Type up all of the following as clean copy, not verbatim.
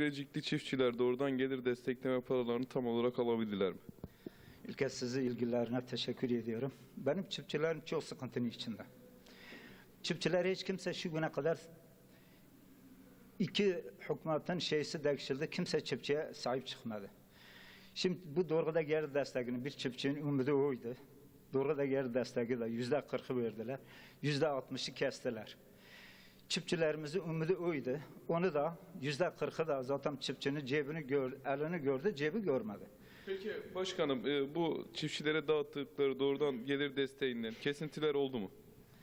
Birecikli çiftçiler doğrudan gelir destekleme paralarını tam olarak alabildiler mi? İlk kez sizi ilgilerine teşekkür ediyorum. Benim çiftçilerim çok sıkıntının içinde. Çiftçiler hiç kimse şu güne kadar iki hükümetin şeysi değişildi. Kimse çiftçiye sahip çıkmadı. Şimdi bu doğruda geri desteğini bir çiftçinin umudu oydu. Doğruda geri desteği de %40'ı verdiler. %60'ı kestiler. Çiftçilerimizin umudu oydu. Onu da %40'ı da zaten çiftçinin elini gördü, cebi görmedi. Peki başkanım, bu çiftçilere dağıttıkları doğrudan gelir desteğinden kesintiler oldu mu?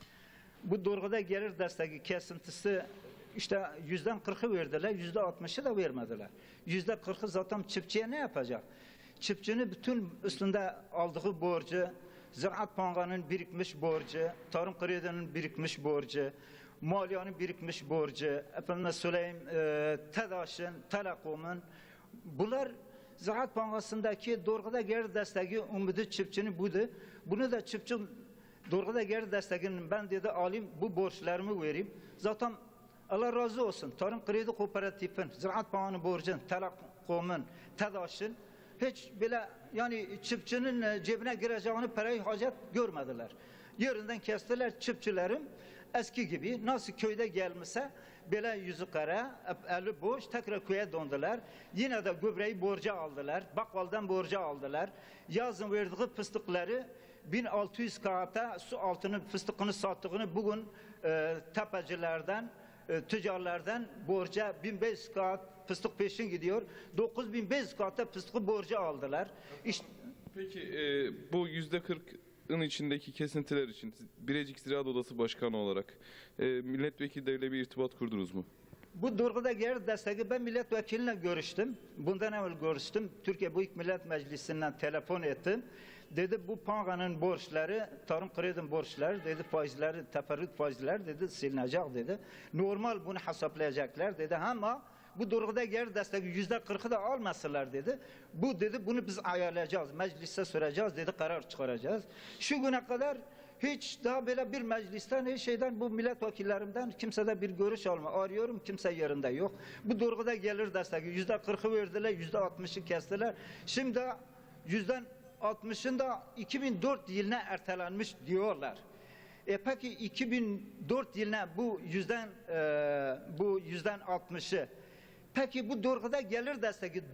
Bu doğruda gelir desteği kesintisi işte %40'ı verdiler, %60'ı da vermediler. %40'ı zaten çiftçiye ne yapacak? Çiftçinin bütün üstünde aldığı borcu, Ziraat Bankası'nın birikmiş borcu, Tarım Kredi'nin birikmiş borcu, Maliye'nin birikmiş borcu, efendime söyleyeyim, TEDAŞ'ın, Telekom'un, bunlar Ziraat Bankası'ndaki doğruda gelir desteği umudu çiftçinin budu. Bunu da çiftçi doğruda gelir desteğini ben dedi alayım, bu borçlarımı vereyim. Zaten Allah razı olsun. Tarım Kredi Kooperatif'in, Ziraat Bankası'nın borcun, Telekom'un, TEDAŞ'ın hiç bile yani çiftçinin cebine gireceğini parayı hacet görmediler. Yerinden kestiler çiftçilerim eski gibi nasıl köyde gelmişse böyle yüzü kara, eli boş tekrar köye döndüler. Yine de gübreyi borca aldılar. Bakkaldan borca aldılar. Yazın verdiği fıstıkları 1600 kağıta su altının fıstıkını sattığını bugün tepecilerden, tüccarlardan borca 1500 kağıt fıstık peşin gidiyor. 9500 kağıta fıstığı borca aldılar. İşte, peki bu %40'ın içindeki kesintiler için Birecik Ziraat Odası Başkanı olarak milletvekilleriyle bir irtibat kurdunuz mu? Bu doğruda gelir desteği ben milletvekiline görüştüm. Bundan evvel görüştüm. Türkiye Büyük Millet Meclisi'nden telefon ettim. Dedi bu bankasının borçları, Tarım Kredi'nin borçları dedi faizleri, teferruat faizleri dedi silinecek dedi. Normal bunu hesaplayacaklar dedi ama bu doğruda gelir desteği %40'ı da almasınlar dedi. Bu dedi bunu biz ayarlayacağız, meclise süreceğiz dedi, karar çıkaracağız. Şu güne kadar hiç daha böyle bir meclisten, hiç şeyden bu milletvekillerimden kimsede bir görüş alma. Arıyorum kimse yerinde yok. Bu doğruda gelir desteği %40'ı verdiler, %60'ı kestiler. Şimdi %60'ın da 2004 yılına ertelenmiş diyorlar. Peki 2004 yılına bu %60'ı peki bu doğruda gelir desteği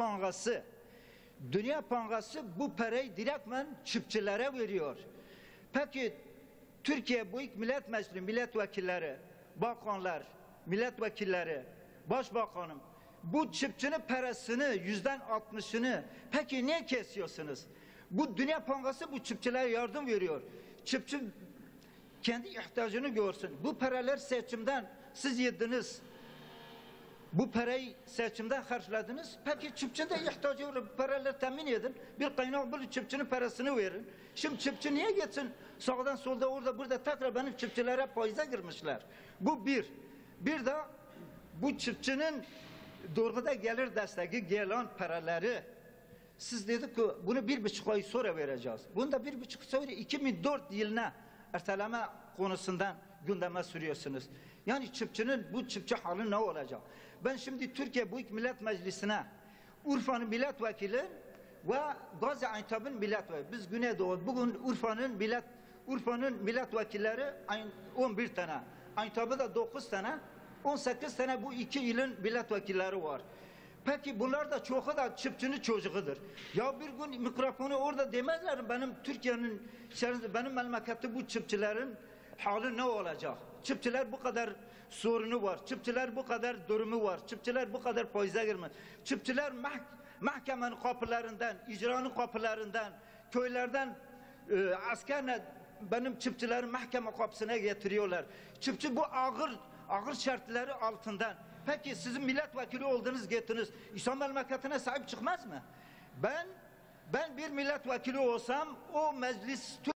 Dünya Bankası bu parayı direktmen çiftçilere veriyor. Peki Türkiye Büyük Millet Meclisi milletvekilleri, bakanlar, milletvekilleri, başbakanım bu çiftçinin parasını %60'ını peki niye kesiyorsunuz? Bu Dünya Bankası bu çiftçilere yardım veriyor. Çiftçi kendi ihtiyacını görsün. Bu paralar seçimden siz yediniz. Bu parayı seçimden harcladınız. Peki çiftçinin de ihtiyacı var. Bu paraları temin edin. Bir kaynak bulun çiftçinin parasını verin. Şimdi çiftçi niye geçsin? Sağdan solda orada burada tekrar benim çiftçilere faize girmişler. Bu bir. Bir de bu çiftçinin doğruda gelir desteği gelen paraları siz dedik ki bunu 1,5 ay sonra vereceğiz. Bunu da 1,5 sonra 2004 yılına erteleme konusundan gündeme sürüyorsunuz. Yani çiftçinin bu çiftçi hali ne olacak? Ben şimdi Türkiye Büyük Millet Meclisi'ne Urfa'nın milletvekili ve Gaziantep'in milletvekili. Biz Güneydoğu bugün Urfa'nın milletvekilleri 11 tane. Antep'de de 9 tane. 18 tane bu iki ilin milletvekilleri var. Peki bunlar da çoğu da çiftçinin çocuğudur. Ya bir gün mikrofonu orada demezler benim Türkiye'nin benim memlekette bu çiftçilerin hali ne olacak? Çiftçiler bu kadar sorunu var. Çiftçiler bu kadar durumu var. Çiftçiler bu kadar faize girmez. Çiftçiler mahkemenin kapılarından, icranın kapılarından, köylerden askerle benim çiftçilerin mahkeme kapısına getiriyorlar. Çiftçi bu ağır şartları altından. Peki sizin milletvekili oldunuz gittiniz. İslam memleketine sahip çıkmaz mı? Ben bir milletvekili olsam o meclis